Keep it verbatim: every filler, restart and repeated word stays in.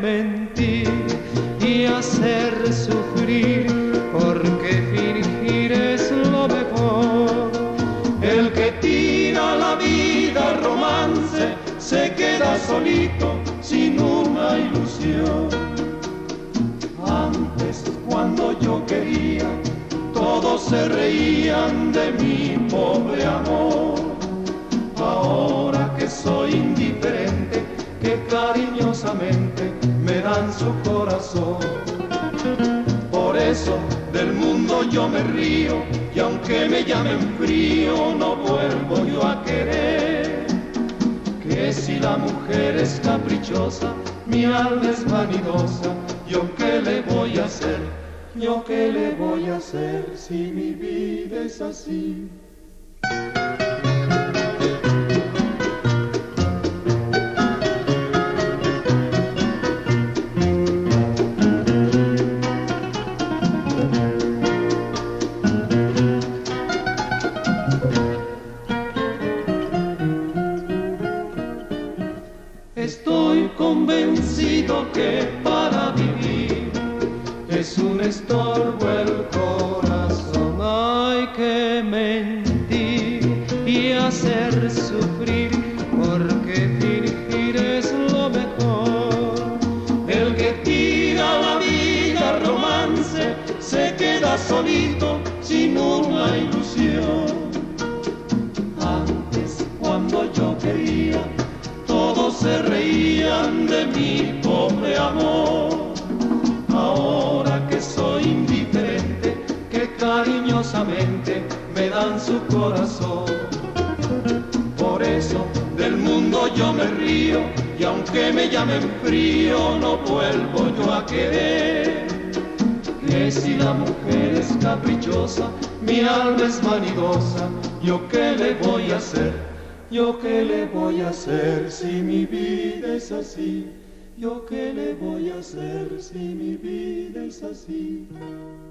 mentir y hacer sufrir, porque fingir es lo mejor. El que tira la vida al romance se queda solito sin una ilusión. Antes, cuando yo quería, todos se reían de mi pobre amor. Ahora que soy indiferente, que cariñosamente me dan su corazón. Por eso del mundo yo me río, y aunque me llamen frío, no vuelvo yo a querer. Que si la mujer es caprichosa, mi alma es vanidosa, ¿yo qué le voy a hacer? ¿Yo qué le voy a hacer si mi vida es así? Estoy convencido que para vivir es un estorbo el corazón. Hay que mentir y hacer sufrir, porque fingir es lo mejor. El que tira la vida al romance se queda solito sin una ilusión. Antes, cuando yo quería, todos se reían de mi pobre amor. Ahora que soy indiferente, que cariñosamente me dan su corazón. Por eso del mundo yo me río, y aunque me llamen frío, no vuelvo yo a querer. Que si la mujer es caprichosa, mi alma es vanidosa, ¿yo qué le voy a hacer? ¿Yo qué le voy a hacer si mi vida es así? ¿Yo qué le voy a hacer si mi vida es así?